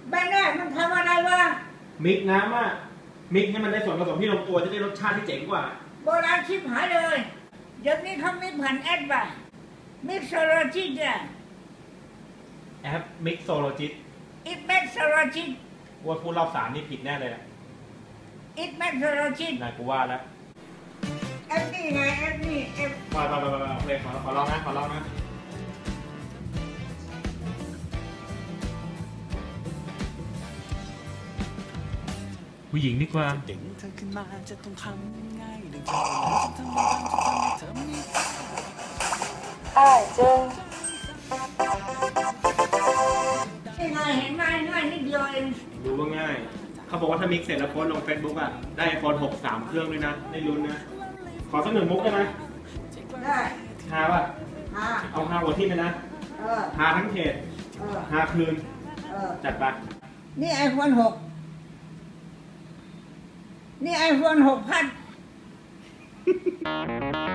แบนเนี่ยมันทำอะไรวะมิกน้ำอ่ะมิกให้มันได้ส่วนผสมที่ลงตัวจะได้รสชาติที่เจ๋งกว่าโบราณชิบหายเลยเดี๋ยวนี้เขามิกผ่านแอดป่ะมิกโซโลจิตอะแอปมิกโซโลจิตอิทแม็กโซโลจิตว่าพูดรอบ3นี่ผิดแน่เลยนะอิทแม็กโซโลจิตนายกูว่าแล้วแอปนี่ไงแอปนี่แอปไปเพลงขอร้องนะผู้หญิงดีกว่าดึงเธอขึ้นมาจะต้องทำง่ายดึงเธอจะทำให้เธอมีเจอนี่ไงเห็นไหมง่ายนิดเดียวเองรู้ว่าง่ายเขาบอกว่าถ้ามิกเสร็จแล้วโพสลง Facebook อ่ะได้ iPhone 6 3 เครื่องด้วยนะได้ลุ้นนะขอสัก1 มุกได้ไหมได้หาป่ะเอาหาหัวที่เลยนะหาทั้งเขตหาคืนจัดไปนี่ iPhone 6นี่ iPhone 6,000